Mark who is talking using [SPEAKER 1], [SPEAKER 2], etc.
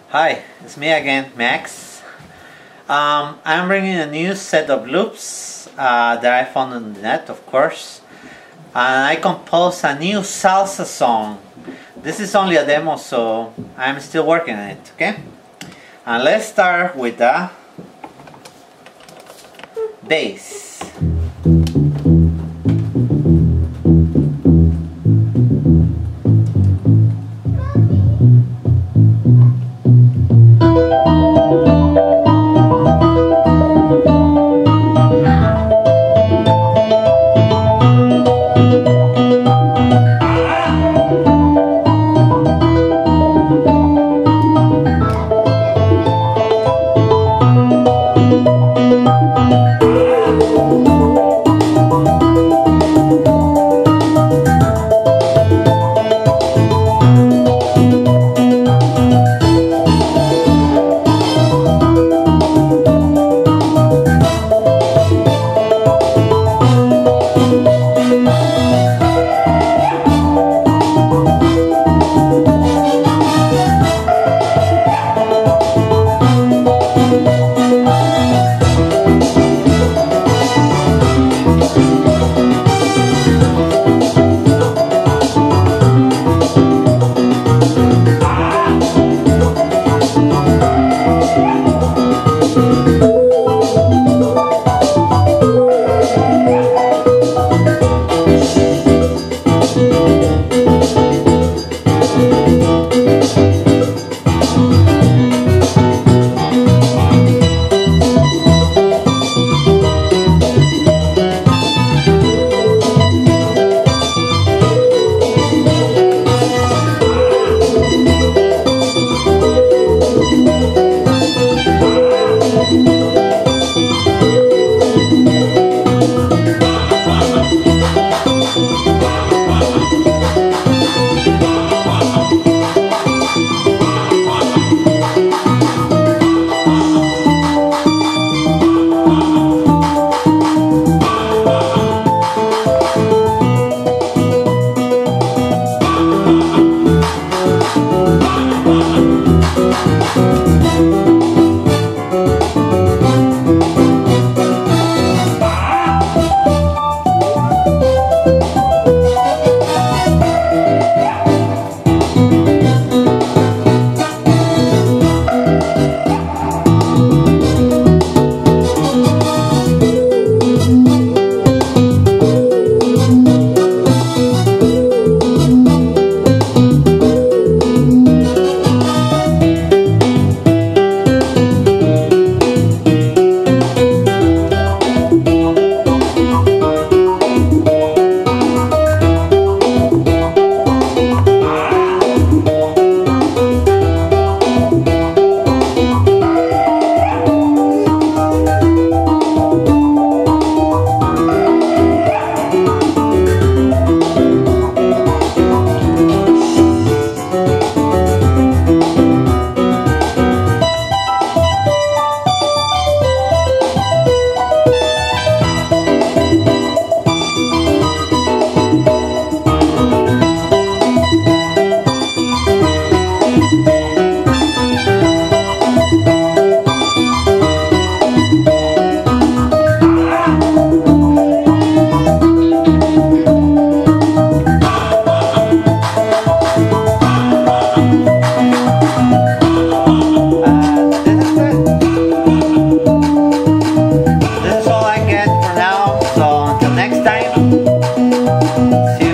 [SPEAKER 1] Hi, it's me again, Max. I'm bringing a new set of loops that I found on the net, of course. And I composed a new salsa song. This is only a demo, so I'm still working on it, okay? And let's start with the bass. See you.